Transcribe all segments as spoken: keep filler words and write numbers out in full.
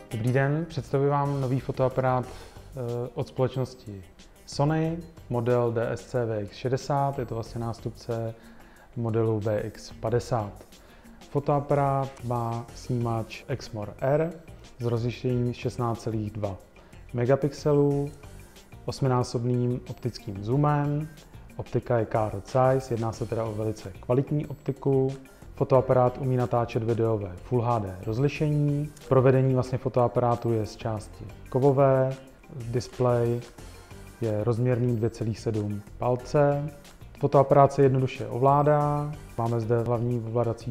Dobrý den, představuji vám nový fotoaparát od společnosti Sony, model D S C V X šedesát, je to vlastně nástupce modelu V X padesát. Fotoaparát má snímač Exmor R s rozlišením šestnáct celá dva megapixelů, osminásobným optickým zoomem, optika je car size, jedná se teda o velice kvalitní optiku. Fotoaparát umí natáčet video ve Full H D rozlišení. Provedení vlastně fotoaparátu je z části kovové, displej je rozměrný dvě celá sedm palce. Fotoaparát se jednoduše ovládá. Máme zde hlavní ovládací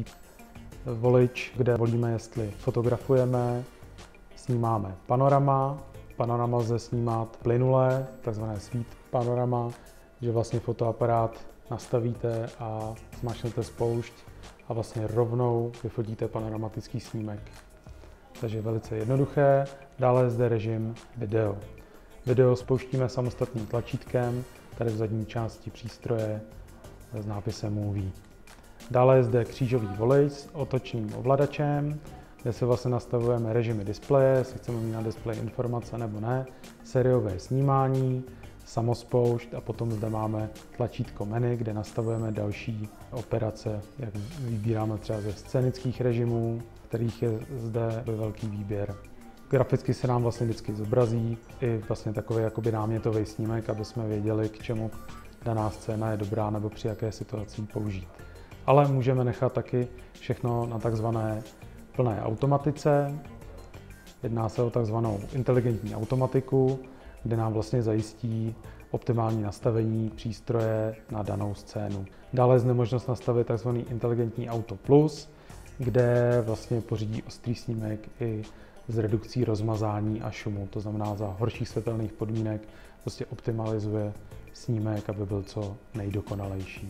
volič, kde volíme, jestli fotografujeme, snímáme panorama. Panorama lze snímat plynule, takzvané sweet panorama, že vlastně fotoaparát nastavíte a zmáčknete spoušť a vlastně rovnou vyfotíte panoramatický snímek. Takže velice jednoduché. Dále je zde režim video. Video spouštíme samostatným tlačítkem, tady v zadní části přístroje s nápisem Movie. Dále je zde křížový volič s otočným ovladačem, kde se vlastně nastavujeme režimy displeje, jestli chceme mít na displeji informace nebo ne, sériové snímání, samospoušť a potom zde máme tlačítko menu, kde nastavujeme další operace, jak vybíráme třeba ze scénických režimů, kterých je zde velký výběr. Graficky se nám vlastně vždycky zobrazí i vlastně takový jakoby námětový snímek, aby jsme věděli, k čemu daná scéna je dobrá nebo při jaké situaci použít. Ale můžeme nechat taky všechno na takzvané plné automatice. Jedná se o takzvanou inteligentní automatiku, kde nám vlastně zajistí optimální nastavení přístroje na danou scénu. Dále je zde možnost nastavit tzv. Inteligentní Auto Plus, kde vlastně pořídí ostrý snímek i s redukcí rozmazání a šumu. To znamená, za horších světelných podmínek prostě optimalizuje snímek, aby byl co nejdokonalejší.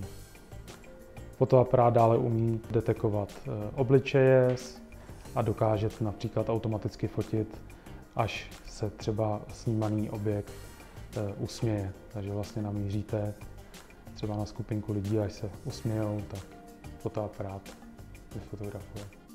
Fotoaparát dále umí detekovat obličeje a dokáže například automaticky fotit, až se třeba snímaný objekt usměje. Takže vlastně namíříte třeba na skupinku lidí, až se usmějou, tak fotoaparát vyfotografuje.